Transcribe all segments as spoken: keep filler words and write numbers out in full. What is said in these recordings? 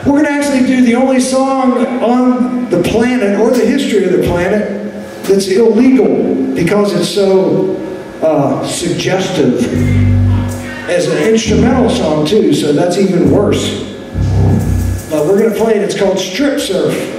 We're going to actually do the only song on the planet, or the history of the planet, that's illegal because it's so uh, suggestive as an instrumental song too, so that's even worse. But we're going to play it. It's called Strip Surf.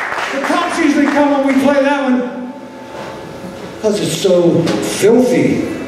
When we play that one, because it's so filthy.